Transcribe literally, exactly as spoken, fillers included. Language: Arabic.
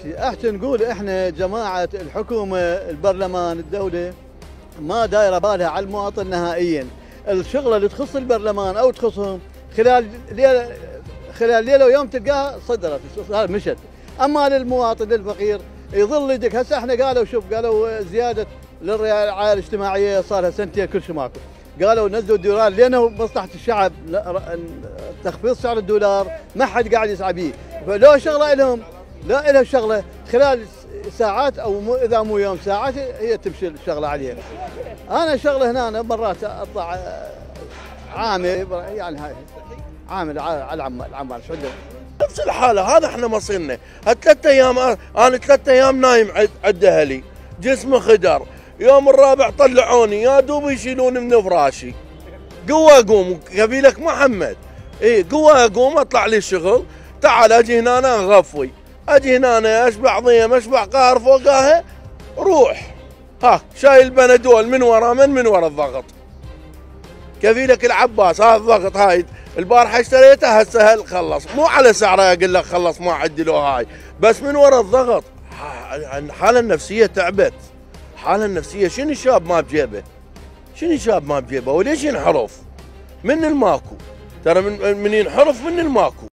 احكي احكي نقول احنا جماعه الحكومه البرلمان الدوله ما دايره بالها على المواطن نهائيا. الشغله اللي تخص البرلمان او تخصهم خلال ليله خلال ليله ويوم تلقاها صدرت مشت. اما للمواطن الفقير يظل يدك. هسه احنا قالوا شوف قالوا زياده للرعايه الاجتماعيه صار لها سنتين كل شيء ماكو. قالوا نزلوا الدولار لانه مصلحه الشعب تخفيض سعر الدولار ما حد قاعد يسعى به. فلو شغله لهم لا لها شغله خلال ساعات او مو اذا مو يوم ساعات هي تمشي الشغله عليها. انا شغله هنا أنا مرات اطلع عامل يعني هاي عامل على العمال شو نفس الحاله. هذا احنا مصيرنا. هالثلاث ايام انا ثلاث ايام نايم عند اهلي جسمي خدر. يوم الرابع طلعوني يا دوب يشيلوني من فراشي. قوه اقوم قبيلك محمد. اي قوه اقوم اطلع لي الشغل. تعال اجي هنا أنا اغفوي. اجي هنا اشبع ضيم اشبع قهر فوقها روح. ها شايل بنادول من ورا من من ورا الضغط. كفيلك العباس هذا الضغط هاي البارحه اشتريته هسه هل خلص مو على سعره اقول لك خلص ما عدلوا هاي بس من ورا الضغط. الحاله النفسيه تعبت. الحاله النفسيه شنو الشاب ما بجيبه؟ شنو الشاب ما بجيبه وليش ينحرف؟ من الماكو ترى من من ينحرف من الماكو.